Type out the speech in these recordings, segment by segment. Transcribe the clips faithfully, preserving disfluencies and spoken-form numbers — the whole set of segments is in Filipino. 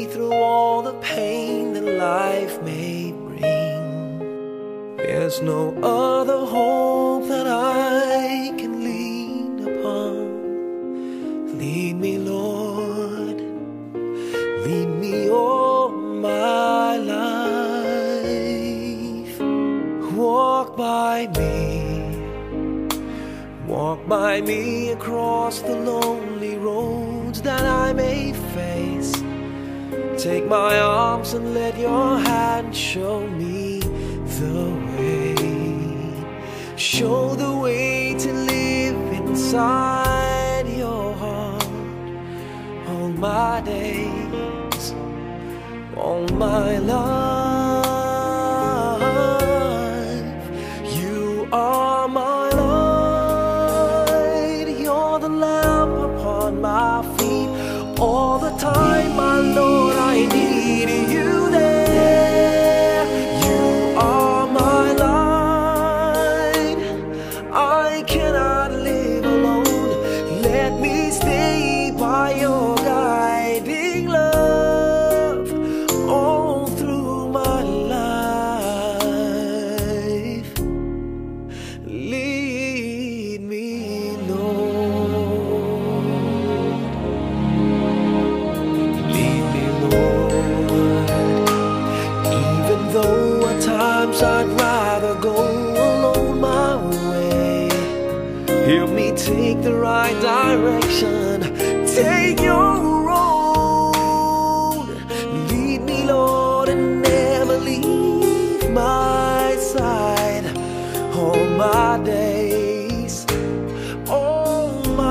through all the pain that life may bring. There's no other hope that I can lean upon. Lead me, Lord, lead me all my life. Walk by me, walk by me across the lonely roads that I may face. Take my arms and let your hand show me the way. Show the way to live inside your heart all my days, all my life. You are my light, you're the lamp upon my feet. All the time, my Lord, I need you there. You are my light, I cannot live alone. Let me stay by your guiding love all through my life. Lead me, Lord. Lead me, Lord. Even though at times I'd rather go alone my way, help me take the right direction. Take your road. Lead me, Lord, and never leave my side. All my days, all my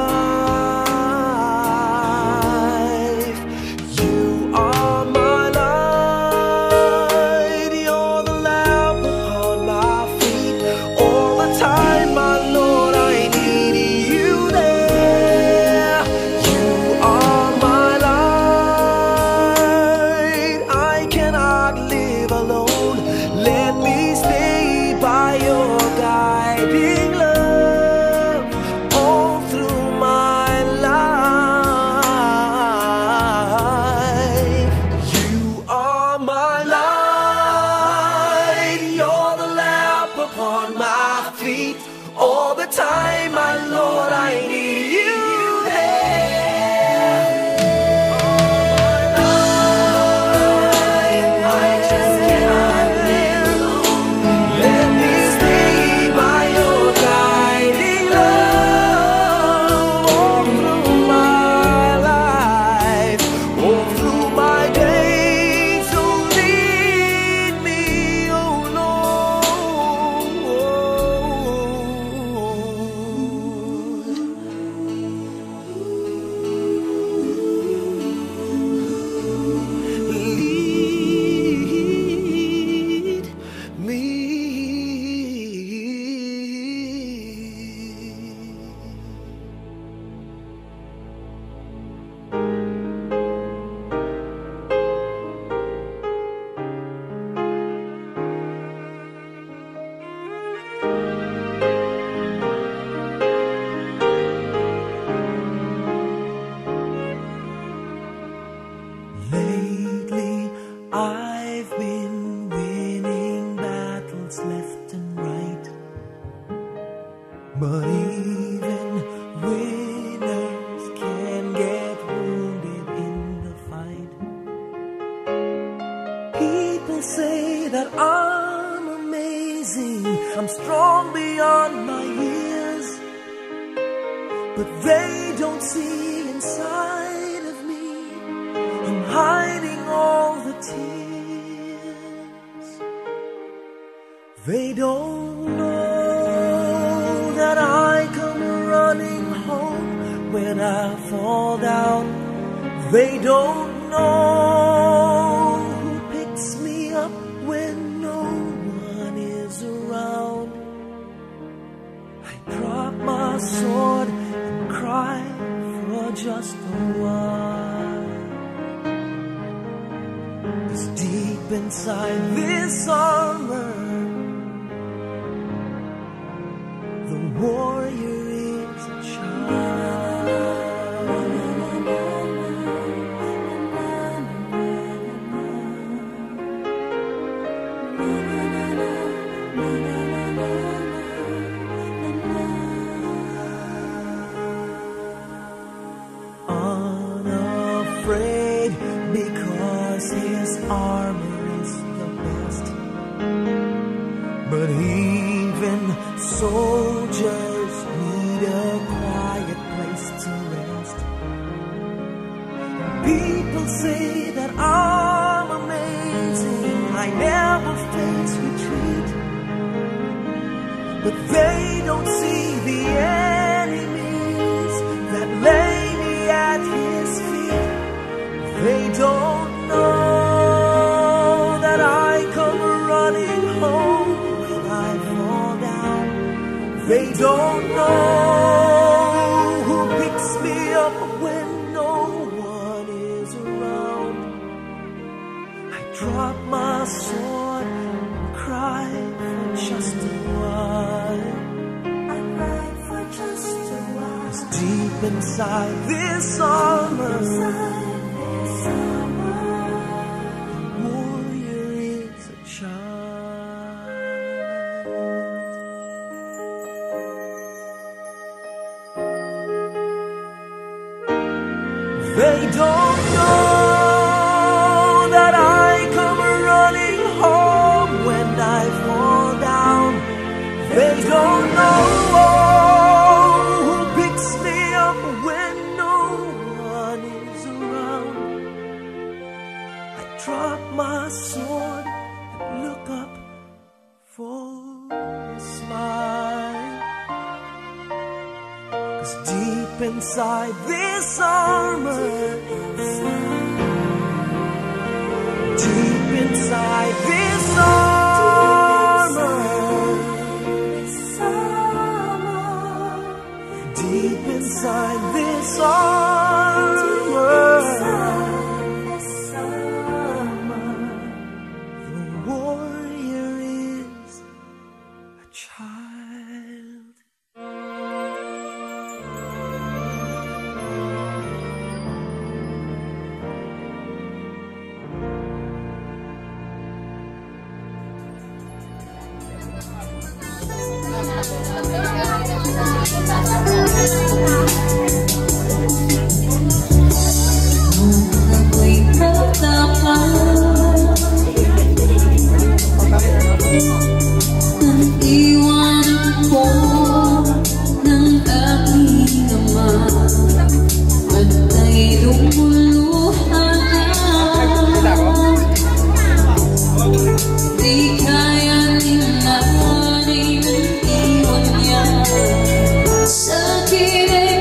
life. You are my light, you're the lamp upon my feet. All the time, my Lord, I need you there. You are my light, I cannot live alone. Let me stay by your guiding love all through my life. You are my light, you're the lamp upon my feet. All the time, my Lord, I need you there. I just cannot live alone. Let me stay by your guiding love all through my life, all through my days. So lead me, oh Lord. Lead me. Lately, I've been winning battles left and right, but even winners can get wounded in the fight. People say that I'm amazing, I'm strong beyond my years, but they don't see inside of me. I'm hiding all the tears. They don't know that I come running home when I fall down. They don't know who picks me up when no one is around. I drop my sword and cry for just a while. 'Cause deep inside this armor, the warrior is a child. because his armor is the best. But even soldiers need a quiet place to rest. People say that I'm amazing, I never face retreat, but they don't see the enemies that lay me at his feet. They don't know that I come running home when I fall down. They don't know who picks me up when no one is around. I drop my sword and cry for just a while. I cry for just a while. 'Cause deep inside this armor, the warrior is a child. They don't know that I come running home when I fall down. They don't know who picks me up when no one is around. I drop my sword and look up for a smile. 'Cause deep inside this armor, deep inside this armor, deep inside this armor, the warrior is a child. Sakit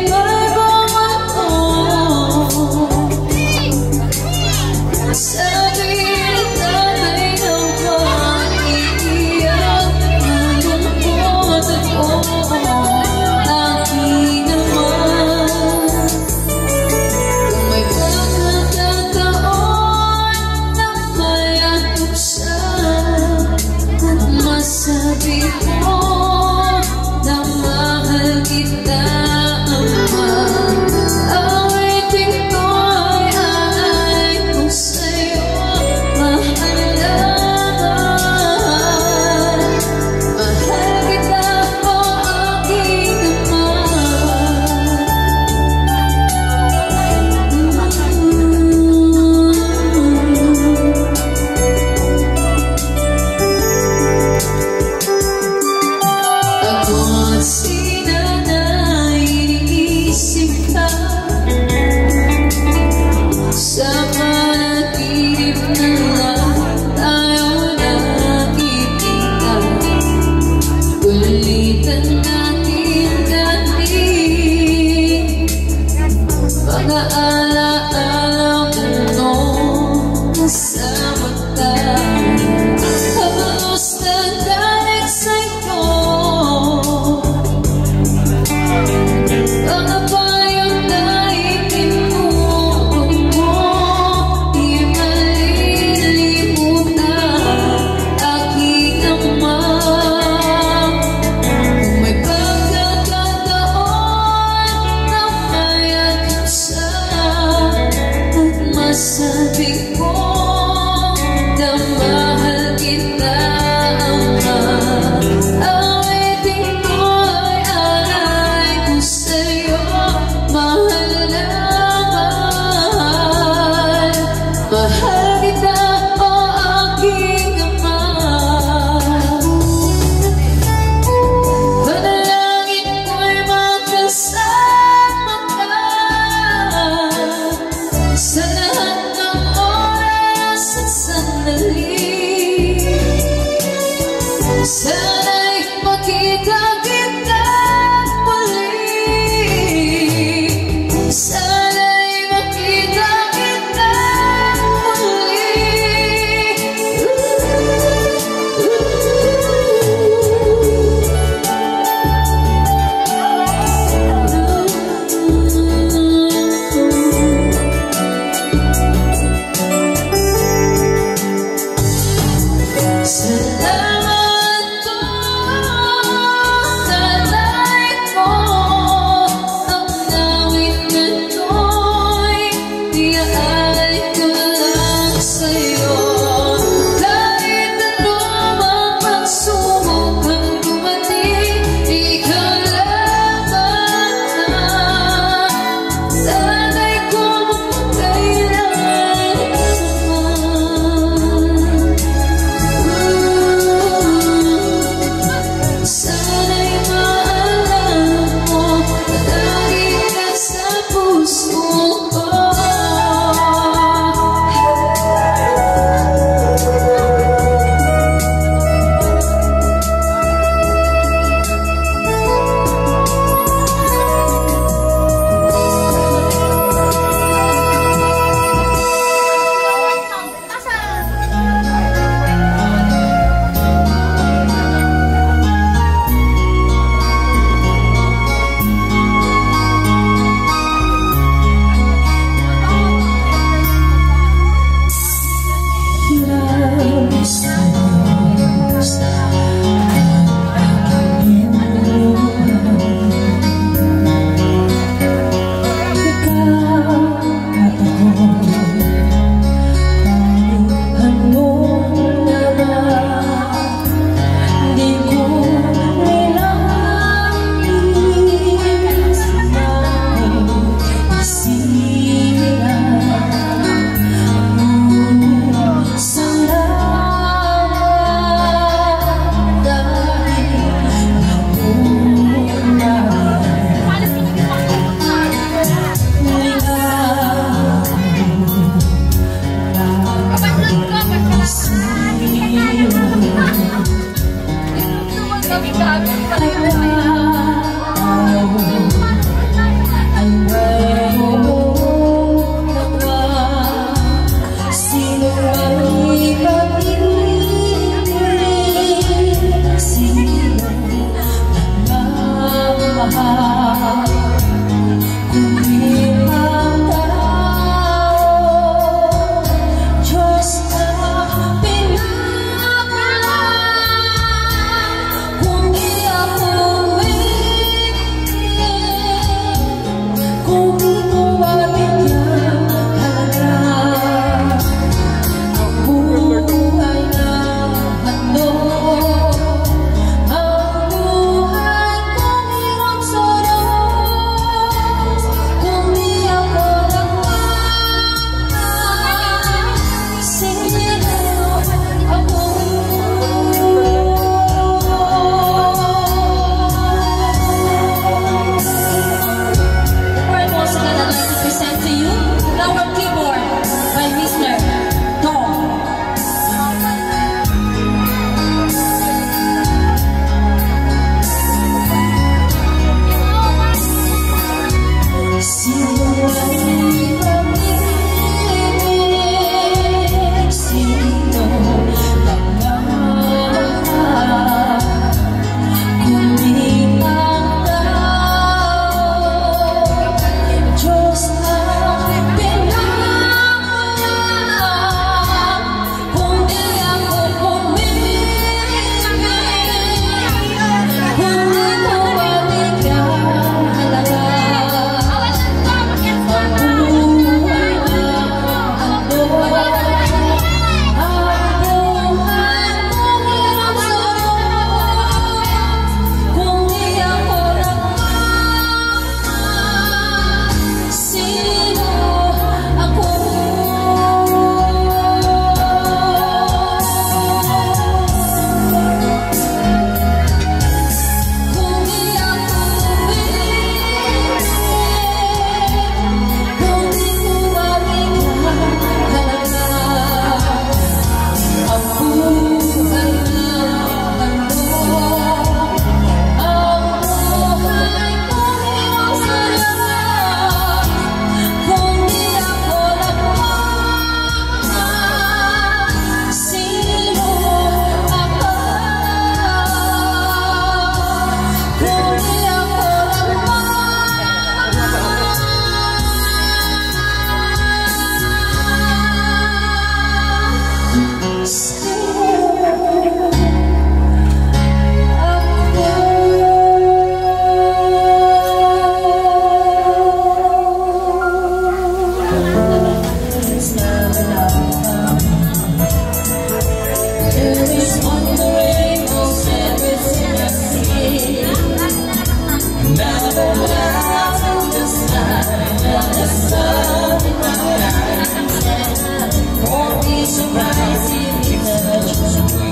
There is one the rainbows, everything I see. Now the clouds in the sky, now the sun in my eyes. Won't be surprised if you touch me.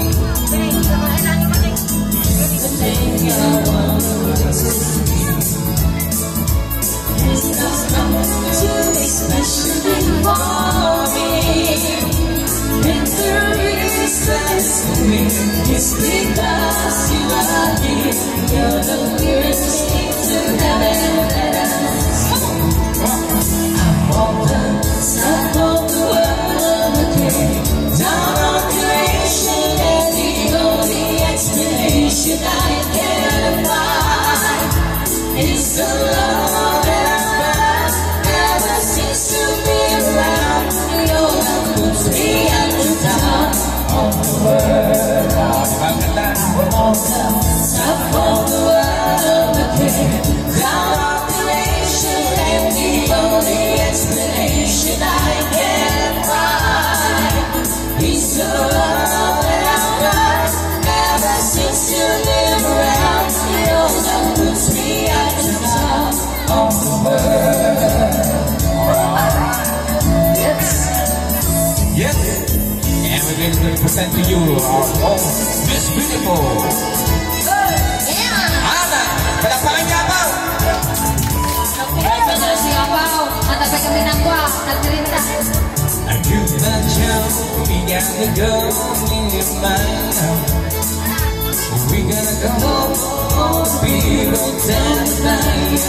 The thing I want to see is not coming to be especially for me. It's the reason to me. It's because you are here. You're the nearest thing to heaven and earth. I'm on the top of the world again, down on creation, and the only explanation I can find is the love that I found ever since you've been around. Your love puts me at the top of the world, on the top of the world again, down on creation, and the only explanation I can find is the love that I found ever since you've been around. Your love puts me at the top of the world. Yes. Yes. And we're going to present to you our own Miss Beautiful. Yeah. Ana, palakpakan niya po. Ito na si Apaw. At ang pagkaminangwa, nagtirinta. I do not know, we gotta go in your mind. We gotta go home, people tonight.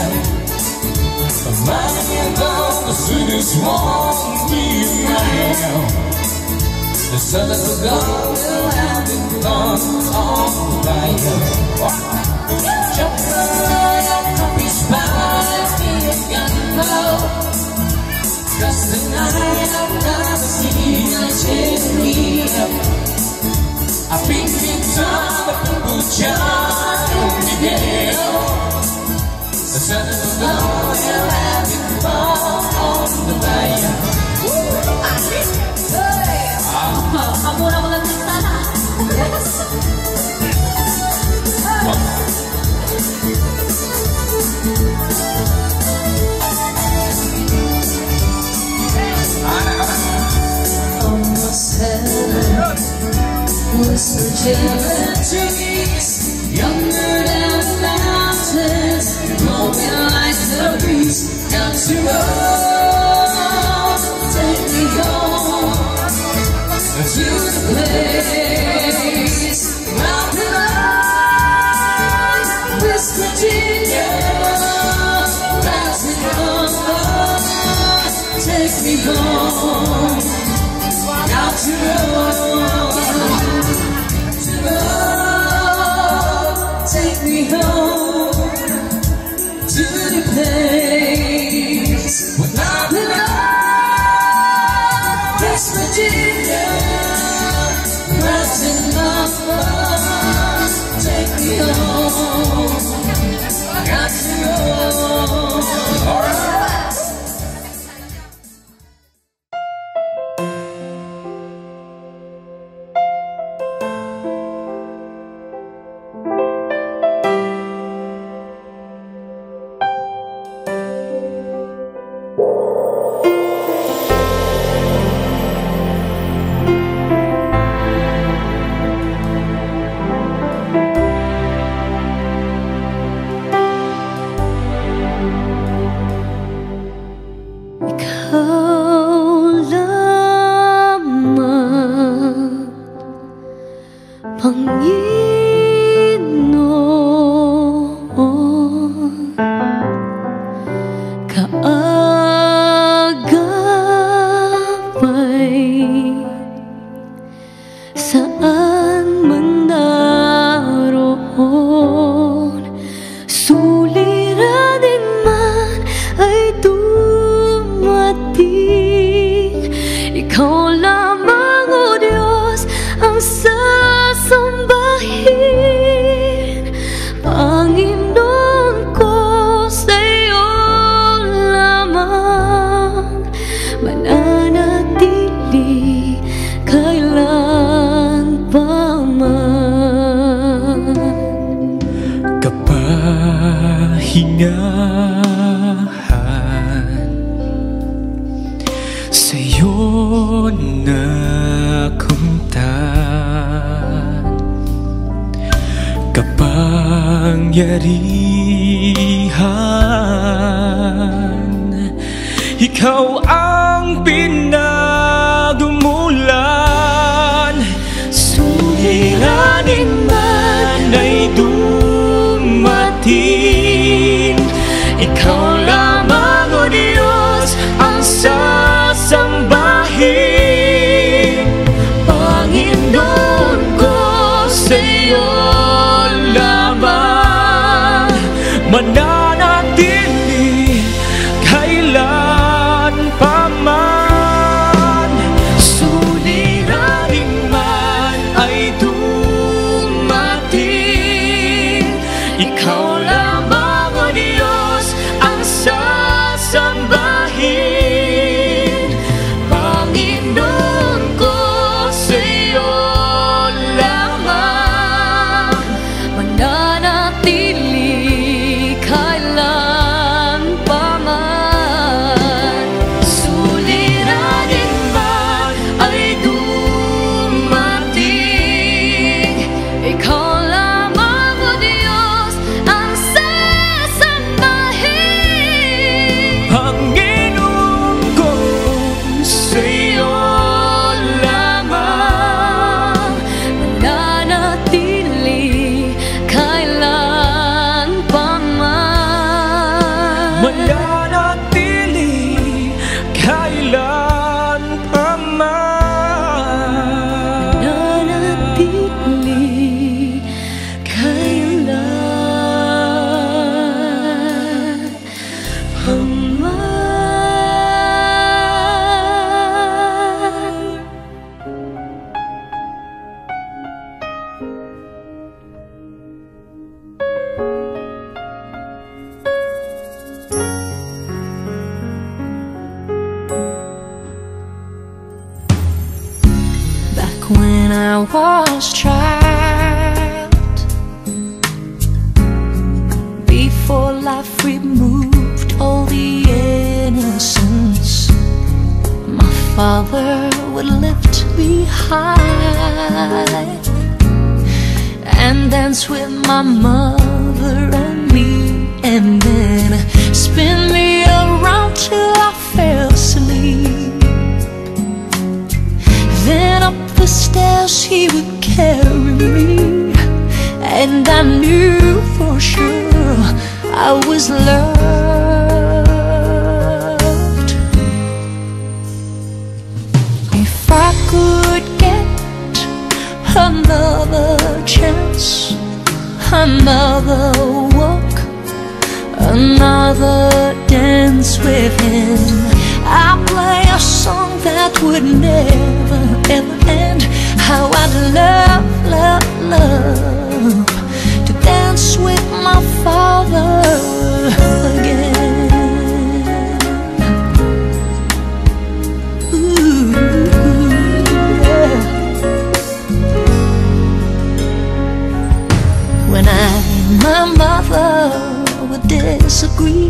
Mind you go, the city's won't be mine. The sun of the dawn will have been gone on fire. Jump right up from his body, be a gunboat. Cause tonight I've never seen a cherry. I think it's all the people just in the ghetto. The sun of the dawn will have been gone on the fire. Ako na walang nagtala. Almost heaven, whisper gentle trees, younger than the mountains, blowing like the breeze. Down to road, take me home to the place where I belong. West Virginia, rising on, take me home. Out to road, to road, take me home to the place where I belong. West Virginia, rising on, take me home. Got to road. All right. Ikaw lamang, O Diyos, ang sasambahin. kapangyarihan. Ikaw ang pinagmulan, suliranin man ay dumating. Ikaw lamang, O Diyos, ang sasambahin. Panginoon ko, sa iyo lamang mananatili kailan pa man. Suliranin man ay dumating. Ikaw lamang, O Diyos, ang sasambahin. Panginoon ko, sa iyo lamang mananatili kailan pa man. Suliranin man ay dumating. Ikaw lamang, O Diyos, ang sasambahin. Panginoon ko, sa iyo lamang mananatili kailan pa man. Mananatili kailan pa man. Mananatili kailan pa man. Back when I was child, before life removed all the innocence, my father would lift me high and dance with my mother and me, and then spin me around till I fell asleep. Then up the stairs he would carry me, and I knew for sure I was loved. If I could get another chance, another walk, another dance with him, I'll play a song that would never ever end. How I'd love, love, love to dance with my father again. Ooh, yeah. When I and my mother would disagree,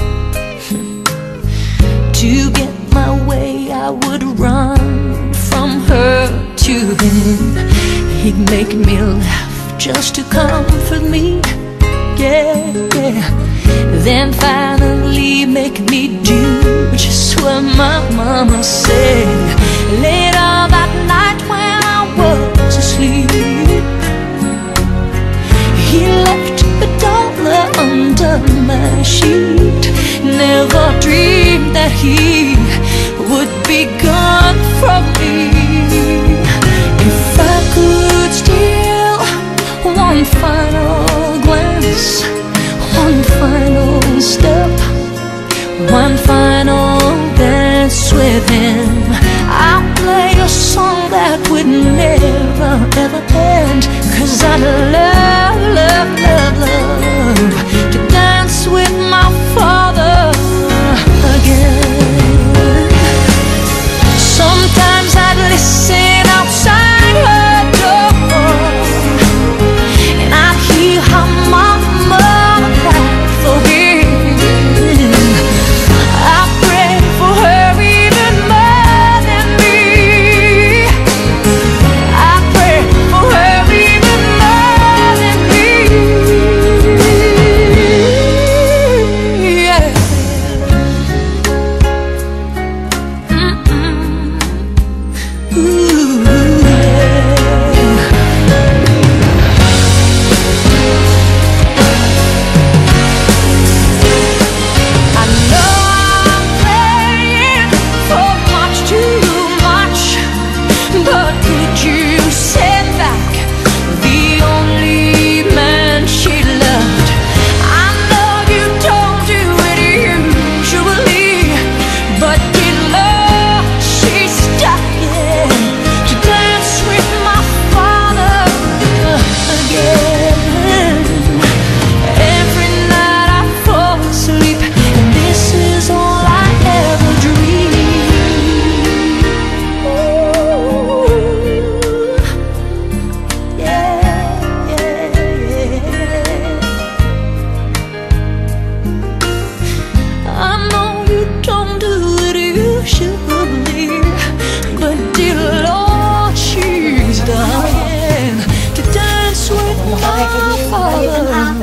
to get my way I would run from her to him. He'd make me laugh just to comfort me, yeah, yeah. Then finally make me do just what my mama said. Later that night when I was asleep, he left a dollar under my sheet. Never dreamed that he would be gone from me. If I could steal one final glance, one final step, one final dance with him, I'll play a song that would never ever end. Cause I'd love, love, love, love to dance with my father again. you sent back the only man she loved. I know you don't do it usually, but in love she's dying to dance with my father again. Every night I fall asleep, and this is all I ever dream. Ooh, yeah, yeah, yeah. I know you don't do it usually, but dear Lord, she's dying to dance with my father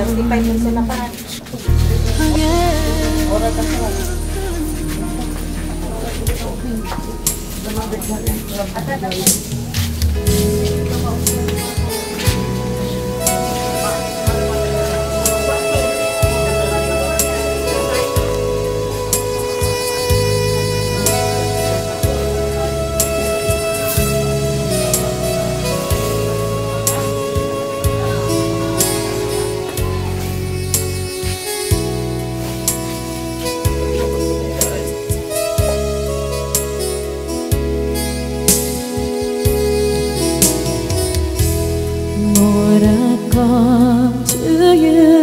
Lord, I come to you,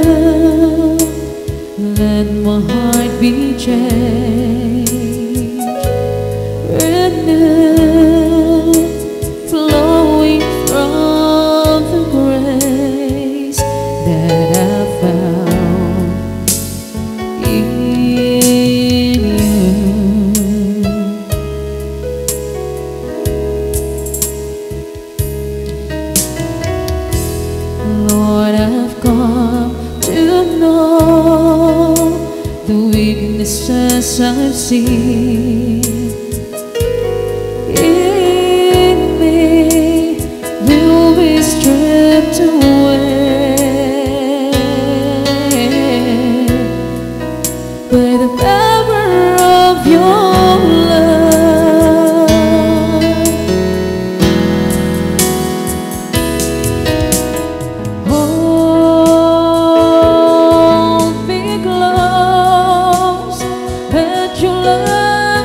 let my heart be changed, renewed, flowing from the grace that I found in you. Lord, I've come to know the weaknesses I've seen in me will be stripped away by the power of your love. Hold me close, let your love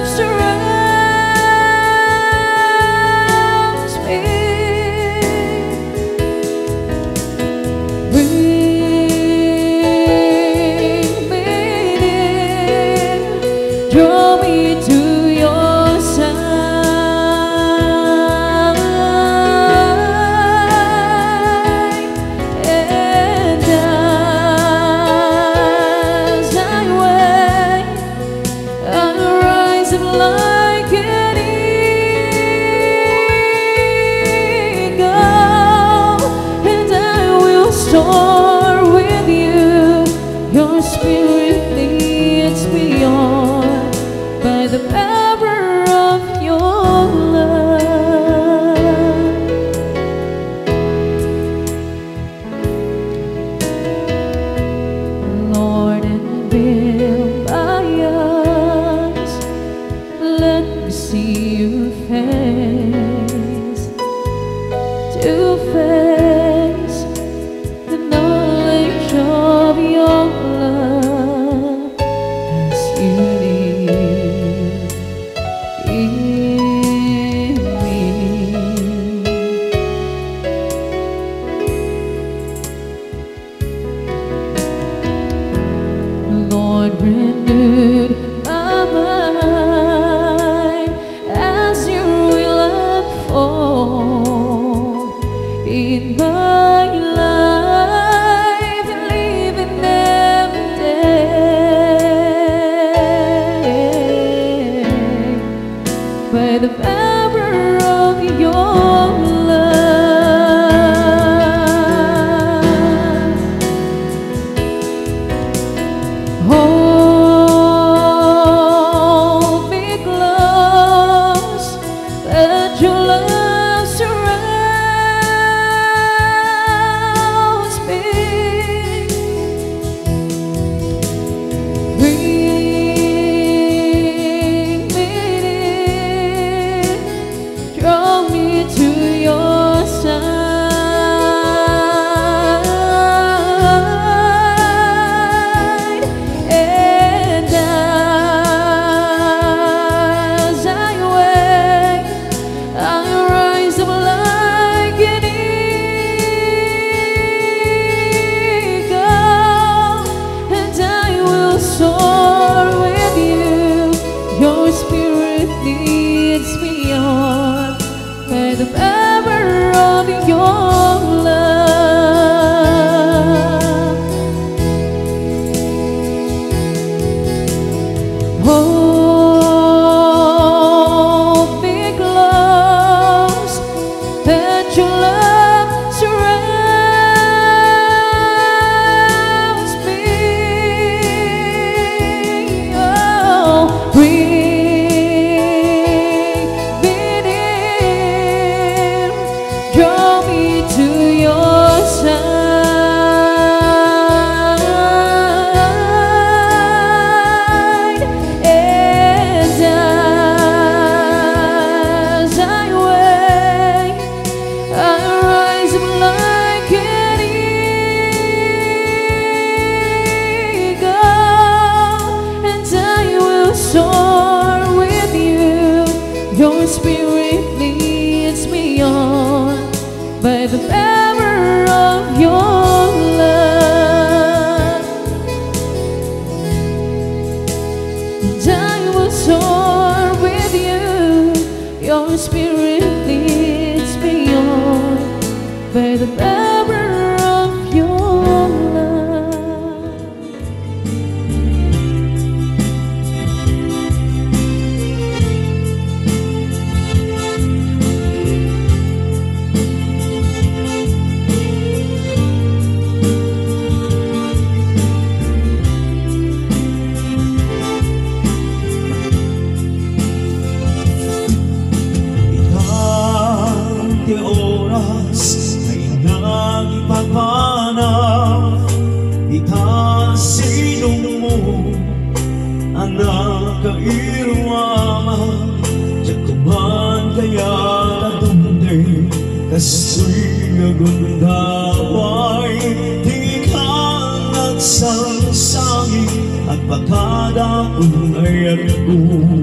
rise up like an eagle, and I will soar with you. Your spirit leads me on by the power of your love. Hold me close, that your love surrounds me. Oh, breathe in, draw me to your side, and as I wait, I rise up like an eagle, and I will soar with you. Your spirit leads me on by the power of your love, and I will soar with you. Your spirit leads me on by the power of your love. Ilang oras ay nagipagpanap, ikasinong mo ang nakairwama. Jakuman kaya nadunde kaso'y nagundaway, di ka nagsangsangin at pagkadaon ay ako.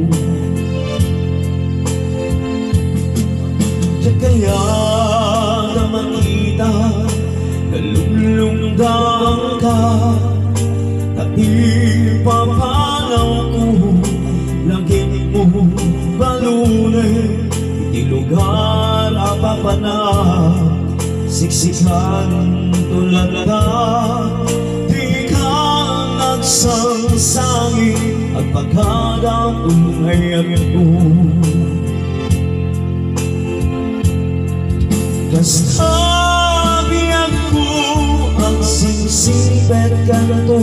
Kaya na makita na lumlunggang ka, na ipapanaw ko langit mo balunay. Iti lugar apapanap, siksikan tulad ka, di ka nagsangsangin at pagkadaon ay ako. Kasabi ako ang singsipet ka na to,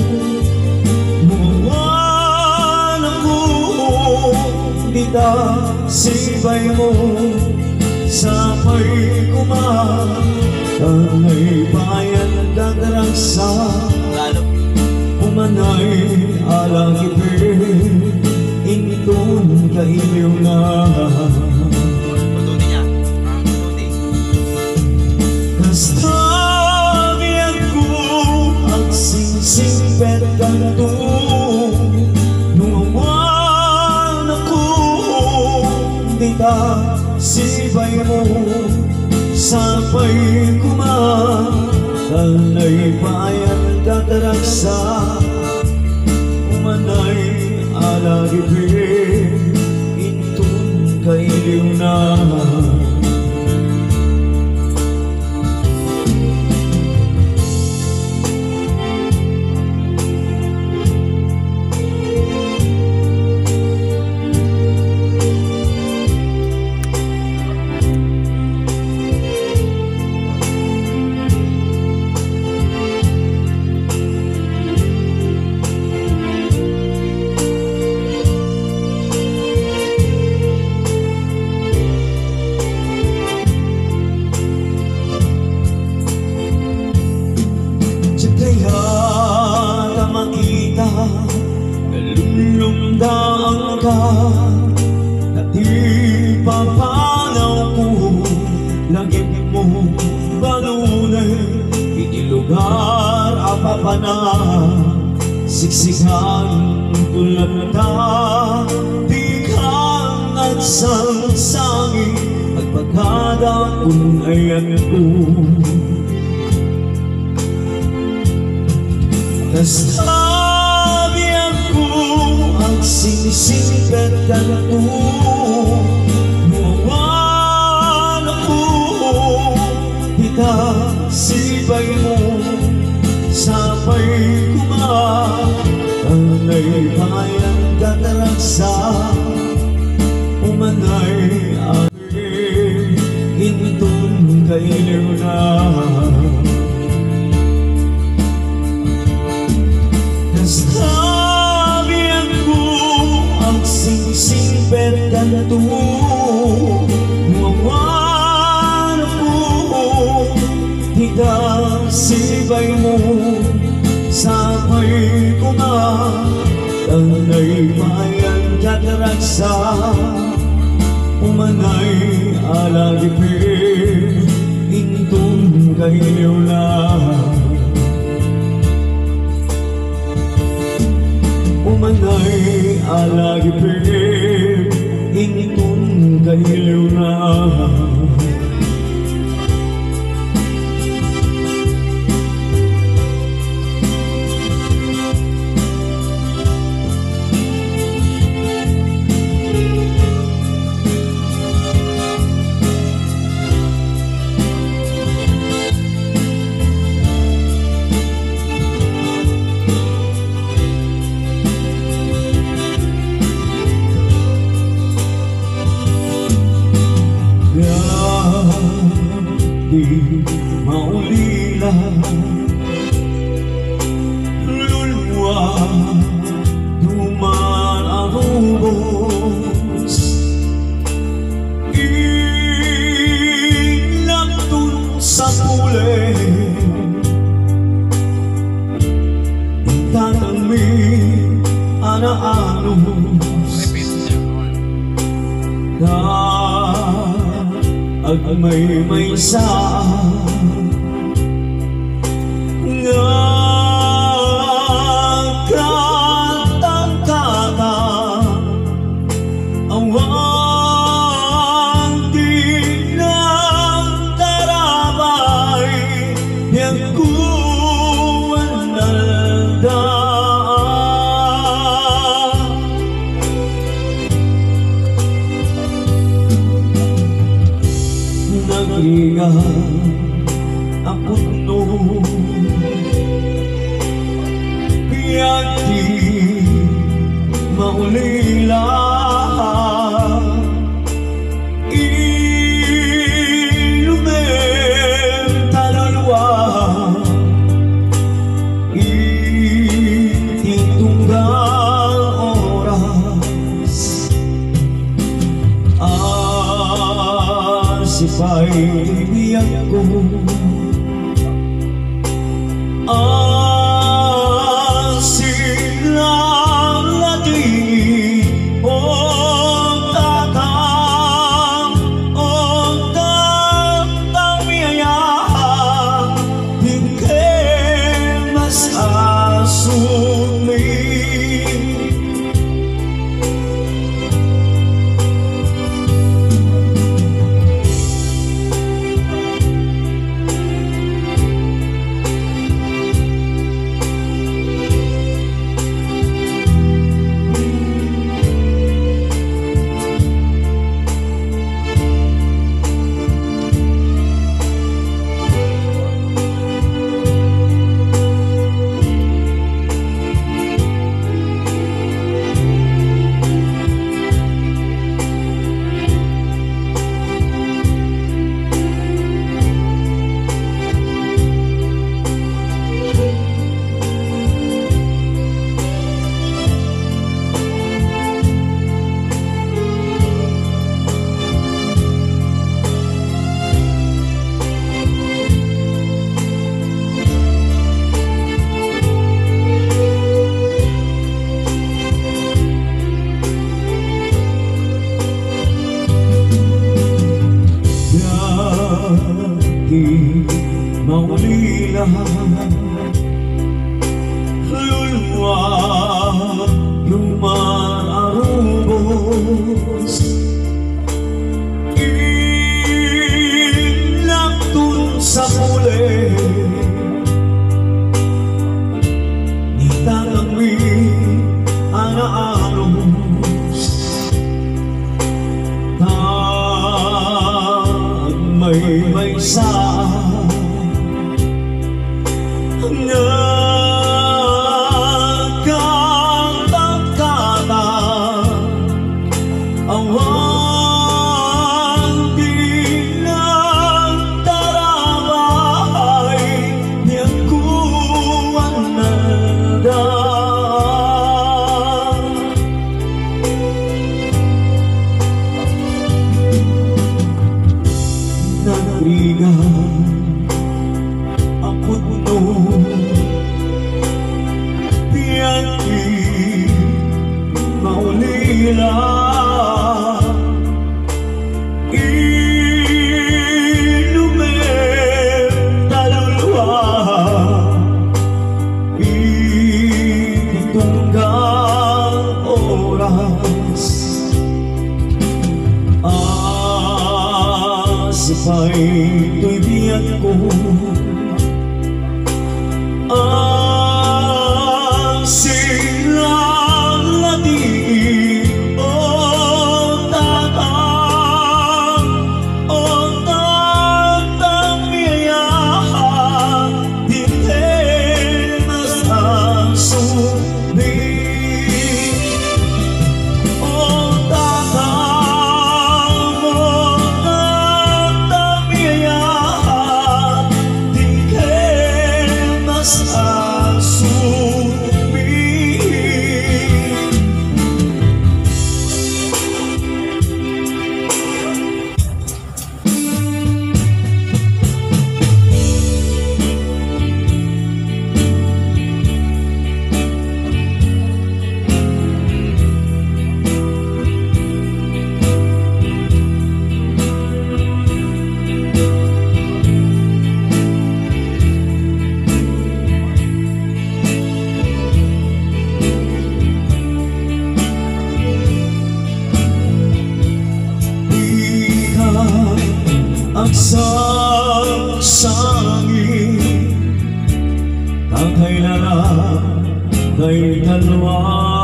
muwan ako, di ta sibay mo, sapay kumatangay bayan nagdaragsa, umanay alang ipin, initun kailiw na. Kasabi ako ang singsipet ka na to, nuwan ako, di ta sibay mo, sapay kumatalay bayan kataragsa, umanay alagipin, intun kailiw na. Nalulungdaan ka, at ipapanaw ko langit mo balunay. Iti lugar apapanap, siksikan tulad ka, di ka nagsangsangin at pagka dakon ayan ko. Nasabi ako ang sinisipet ka na ko. Nuwawan ako, itasibay mo. Sabay kumain, anay bayang kataragsa. Umanay aking intong kailiw na. Nasabihan ko ang sinisipet ka na to. Nuwawan ako, itasibay mo. Sabay kumain, anay bayang kataragsa. Umanay alagipin, intong kailiw na. Umanay alagipin, intong kailiw na. Di maulila lulwa duman ang ubos. Inagtun sa puli tanang mi anaanos na ag may may sa nga katang-katang awang di ng tarabay yang kuwan naldaan. Nag-ingat ako noon, piyati maulila. Ilumen talalwa, ititunggang oras. Sipay biyang ko ang silang lagi o tatang o tatang miyayang hingke mas asumi. Maulila lulwa luman arubos. may may sa nagkakakana awan di lang taramay niyang kuwan na narigan ako no piyaki maulila inumen talulwa itutunggang oras asipay to'y biyak ko ang silang lati o tatang o tatang miyahan hindi masasubi o tatang o tatang miyahan hindi masasubi. Ang sangsangin ang kailangan kay dalawa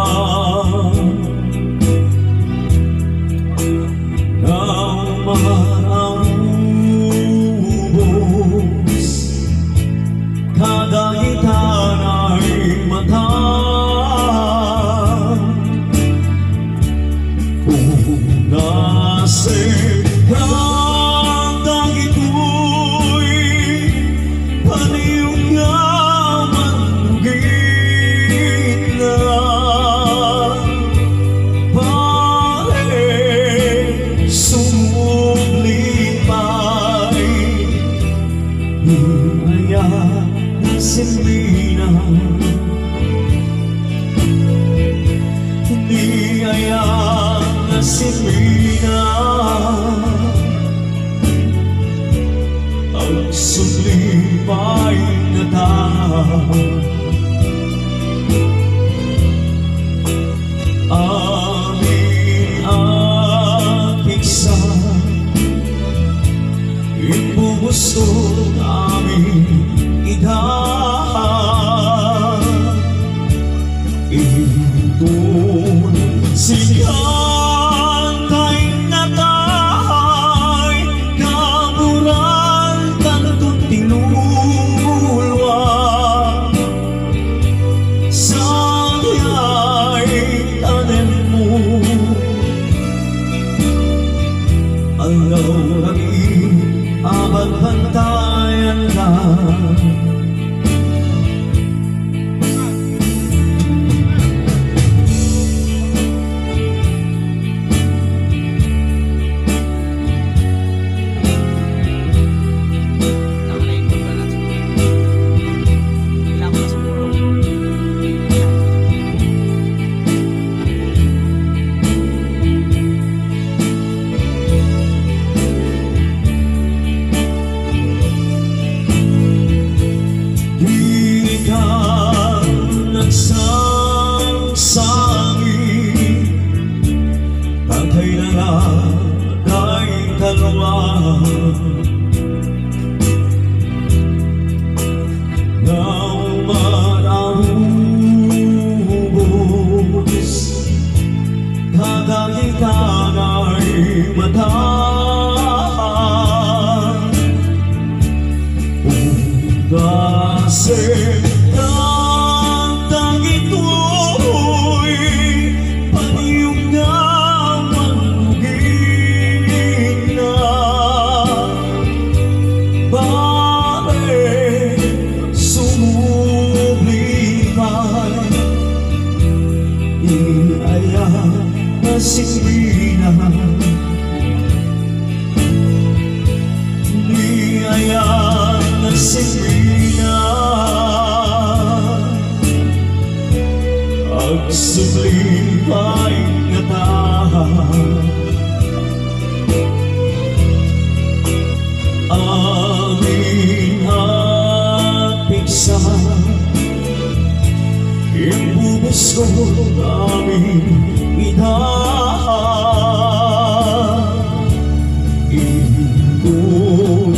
ng mga ubos kada hitan ay mata punasin Silvina, hindi ayang na Silvina ang sublipay na tao amin at iksa ibubustong amin idahan itun siyan kay natahay kaburan kantong tinulwa saya'y tanem mo alaw ragi abang bantayan lang. Kadang-kadang ay matahan Sembrina, niyaya na Sembrina, agsublipay nga tahan, aming hapigsan, ibubos ko aming Ibon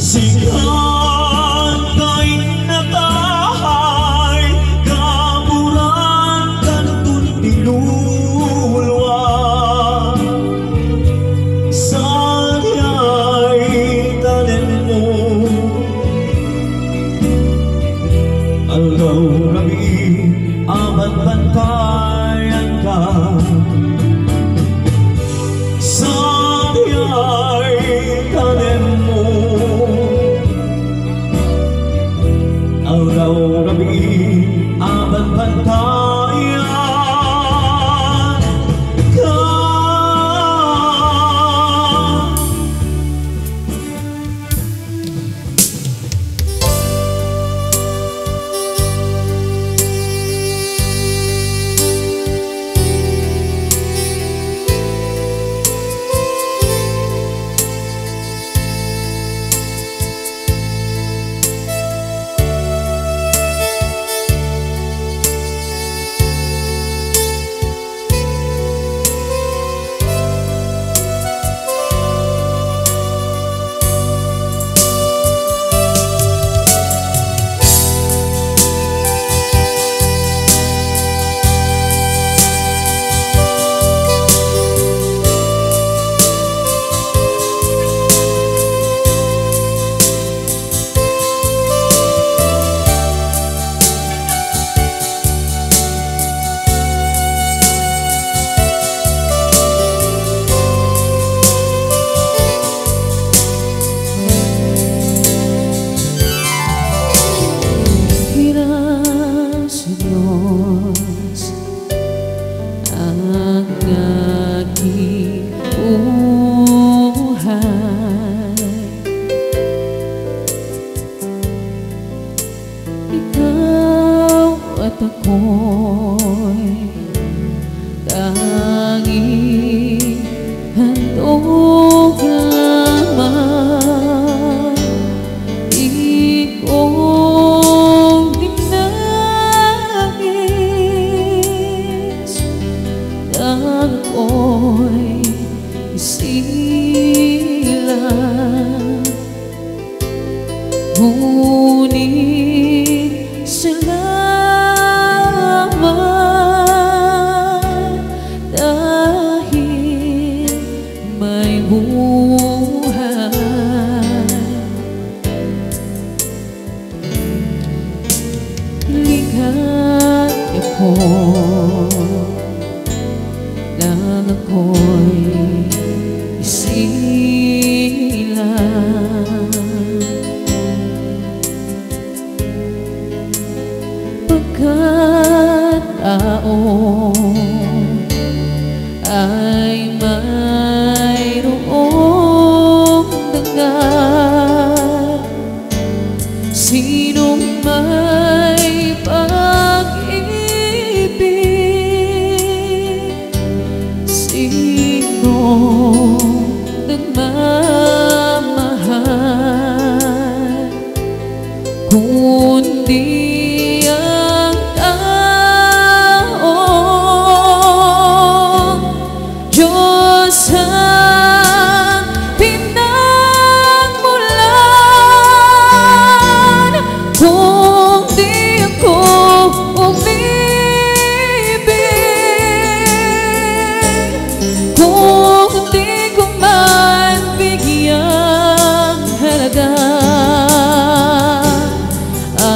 sikat kay natahay kaburan kanton tinulwa sayay tanen mo alaw rabi abad bantayan ka sayay tanem mo araw gabi abad bantayan ka. Ikaw at ako'y tanging handog lamang. Ikaw dinagis ang ako'y isilang. Ngunit salamat dahil may buhay. Ligaya ko lang ako'y isilang. Pagkatao ay mayroong dagat, sinong may pag-ibig, sinong nagmamahal, kundi ang pinagmulan. Kung di ako umibig, kung di ko man bigyang halaga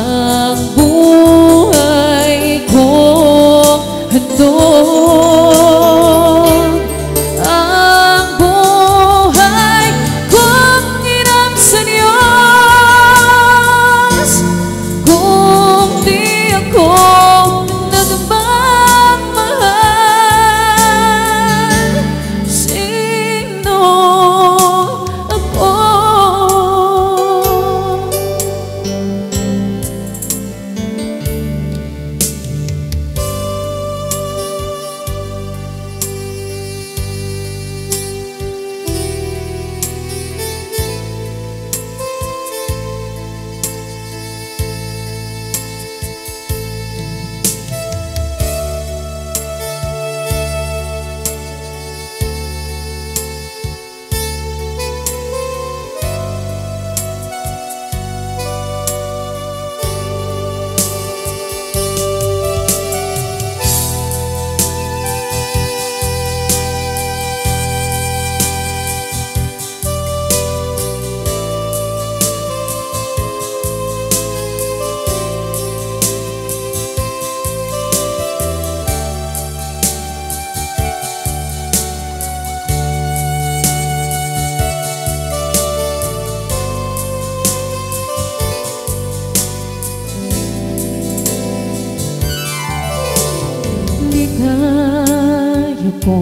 ko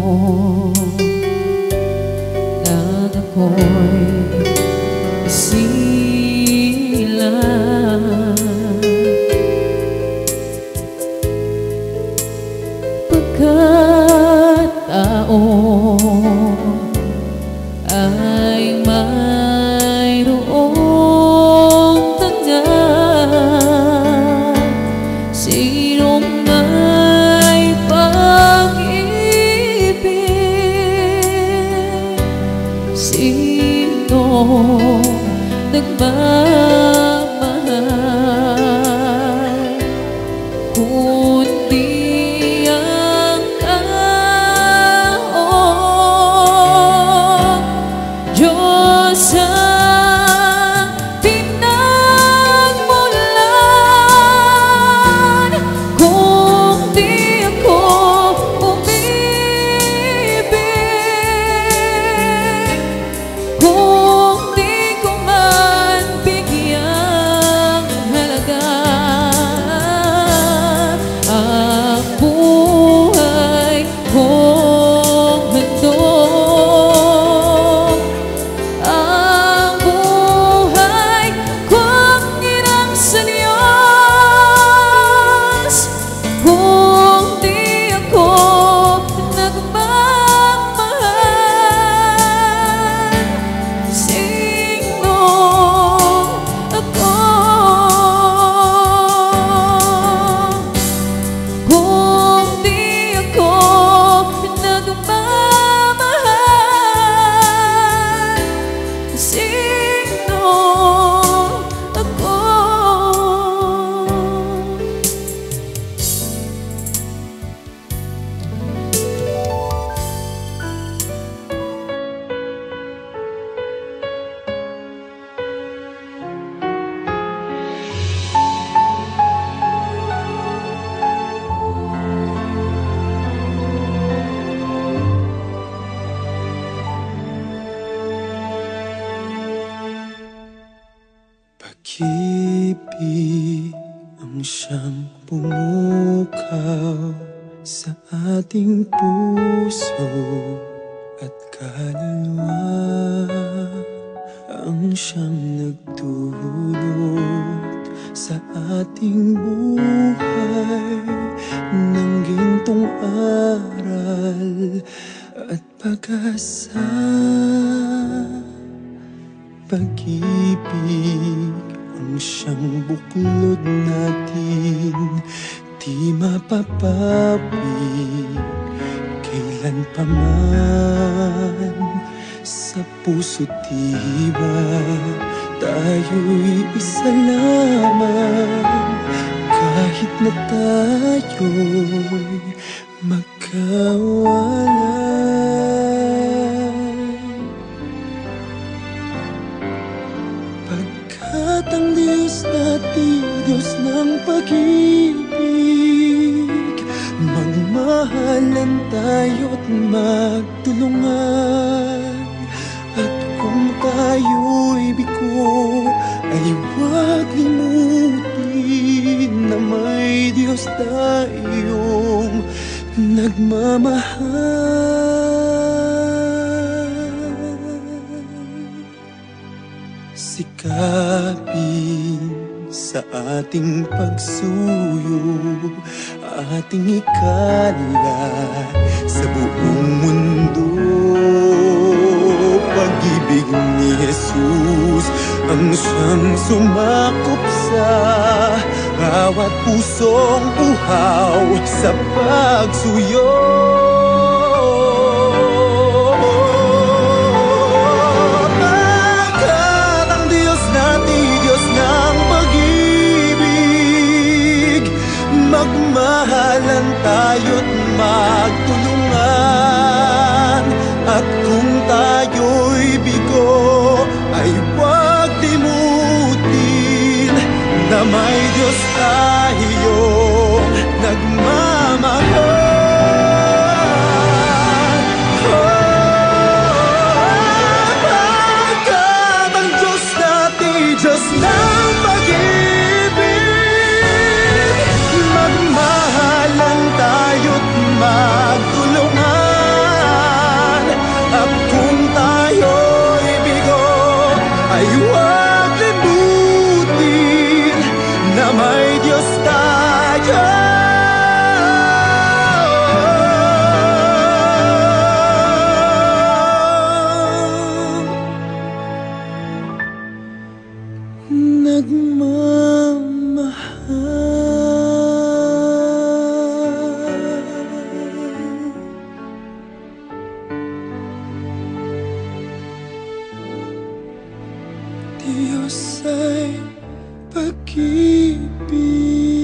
na ako'y sila. Pagkatao ay mayroong tanda, sinong may pag-ibig, sino nagmamahal, kundi ang tao. Diyos ang pinagmulan, kung di ako umibig, kung di ko man bigyang halaga ang buhay kong handog, ang buhay kong inang sa Diyos, kung di ako nagmamahal, sino ako? Kung di ako nagmamahal, sino ako? Pag-ibig ang siyang pumukaw sa ating puso at kaluluwa, ang siyang nagdulot sa ating buhay ng gintong aral at pag-asa. Pag-ibig ang siyang buklod natin, di mapapawi kailan pa man. Sa puso't diwa tayo'y isa lamang, kahit na tayo'y magkawalay. Pagkat ang Diyos natin, Diyos ng pag-ibig, magmahalan tayo't magtulungan. At kung tayo'y bigo, ay huwag limutin na may Diyos tayong nagmamahal. Sikapin sa ating pagsuyo, ating ikalat sa buong mundo. Pag-ibig ni Jesus ang siyang sumakop sa bawat pusong uhaw sa pagsuyo. Bakit ang Diyos natin, Diyos ng pag-ibig, magmahalan tayo't magtulungan. At kung tayo'y bigo, ay huwag limutin na may Diyos tayong nagmamahal. Pagkat ang Diyos natin, Diyos ng pag-ibig, magmahalan tayo't magtulungan. ay huwag limutin na may Diyos tayo. Diyos ay pag-ibig.